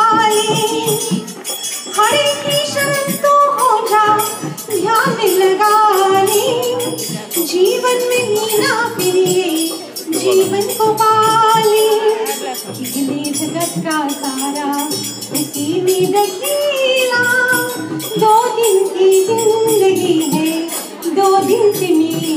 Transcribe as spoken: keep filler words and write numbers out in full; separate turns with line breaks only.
वाले, हरे कृष्ण तो हो जा ध्यान लगा ले, जीवन में ही ना फिरे जीवन को पाले, इतने जगत का सारा उसी में दखीला, दो दिन की जिंदगी है दो दिन से मेरी